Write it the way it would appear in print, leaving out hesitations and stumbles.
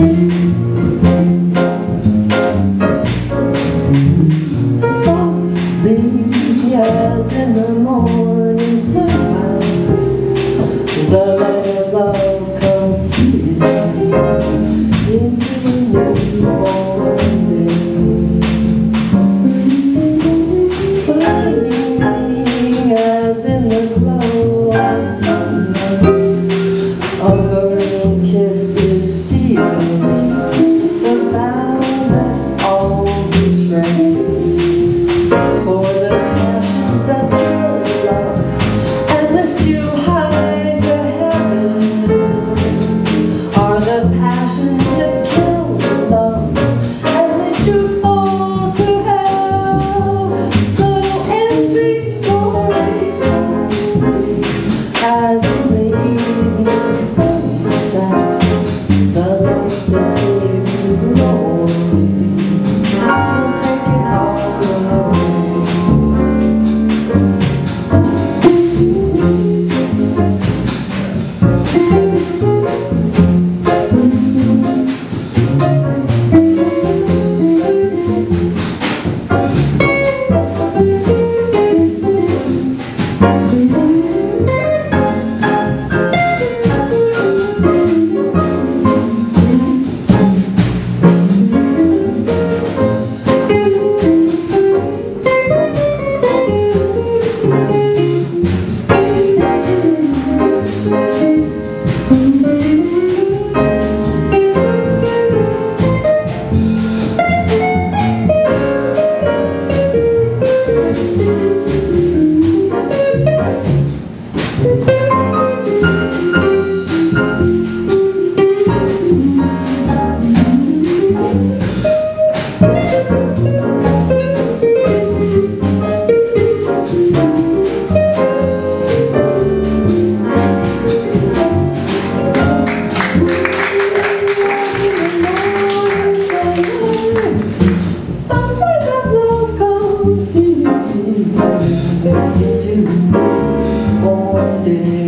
Softly as in the morning sunrise, the light of love comes to you into a newborn day. Burning as in the glow of sunrise, a burning kiss is sealed, the vow that all betray. For the passions that build love and lift you high to heaven are the passions that kill love and let you fall to hell. So ends each story softly as in the evening sunset, the love that gave you glory. I'll take it all away. One day